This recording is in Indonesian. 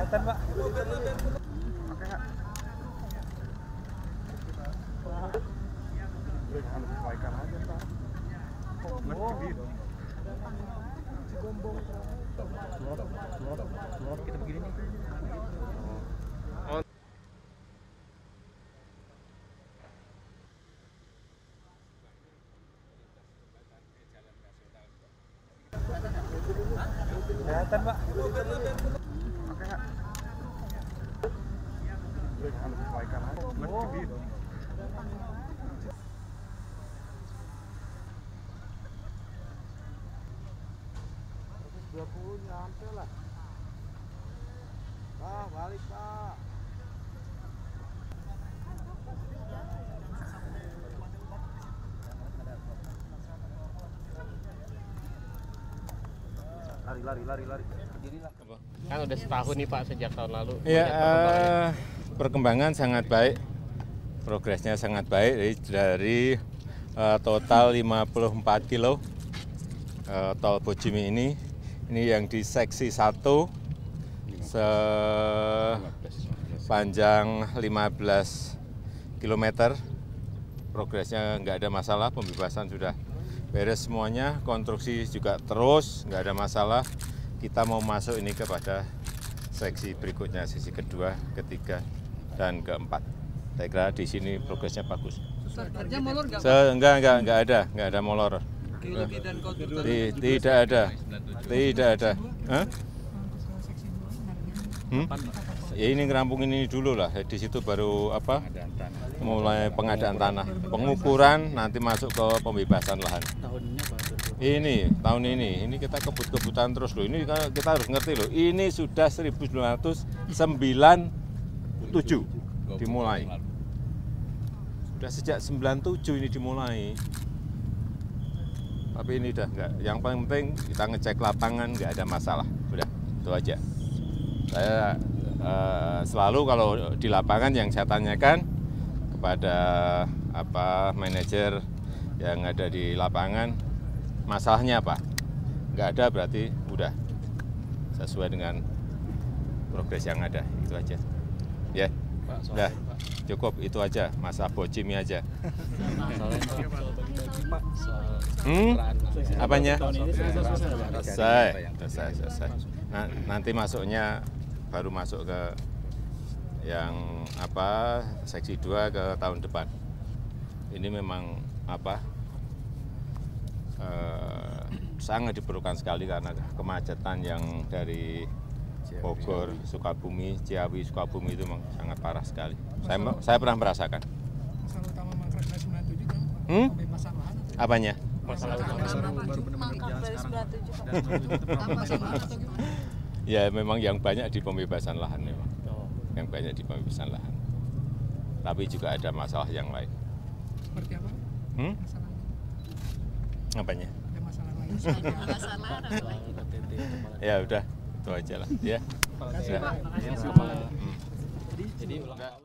Kelihatan, Pak. Oke, Kak. Jangan sesuaikan aja, Pak. Kita begini nih. Kelihatan, Pak. Oke, Kak. Jangan sesuaikan aja. 20 nyampe lah. Pak, balik, Pak. Lari. Berdirilah. Kan udah setahun nih Pak sejak tahun lalu. Ya, perkembangan sangat baik, progresnya sangat baik dari total 54 kilo tol Bojimi ini yang di seksi 1 sepanjang 15 km, progresnya nggak ada masalah, pembebasan sudah beres semuanya, konstruksi juga terus, nggak ada masalah. Kita mau masuk ini kepada seksi berikutnya, sesi kedua, ketiga, dan keempat. Saya kira di sini progresnya bagus. Kerja molor nggak? Nggak ada molor. Tidak ada. Hah? Ya ini ngerampungin ini dulu lah. Di situ baru mulai pengadaan tanah, pengukuran, nanti masuk ke pembebasan lahan. Tahun ini kita kebut-kebutan terus loh. Ini kita harus ngerti loh. Ini sudah 1997 dimulai. Sudah sejak 97 ini dimulai. Tapi ini udah enggak. Yang paling penting kita ngecek lapangan, nggak ada masalah. Udah, itu aja. Saya selalu kalau di lapangan yang saya tanyakan kepada manajer yang ada di lapangan, masalahnya apa? Nggak ada berarti udah sesuai dengan progres yang ada, itu aja. Ya, udah cukup itu aja, masa Bojimi aja. Apanya? Selesai. Nah, nanti masuknya baru masuk ke yang seksi 2 ke tahun depan. Ini memang sangat diperlukan sekali karena kemacetan yang dari Bogor, Sukabumi, Ciawi, Sukabumi itu memang sangat parah sekali. Saya pernah merasakan. Masalah utama Mangkrak 97 kan? Pembebasan lahan. Apanya? Masalah utama baru benar-benar jalan sekarang. Ya memang yang banyak di pembebasan lahan memang. Yang banyak di pembebasan lahan. Tapi juga ada masalah yang lain. Seperti apa? Masalahnya? Apanya? Ada masalah lain. Ya udah, itu aja lah. Ya. Terima kasih, Pak. Jadi